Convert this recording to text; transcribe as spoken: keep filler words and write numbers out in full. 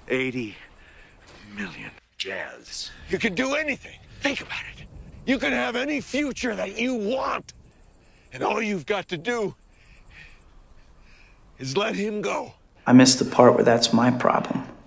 eighty million. Jazz. You can do anything. Think about it. You can have any future that you want. And all you've got to do is let him go. I missed the part where that's my problem.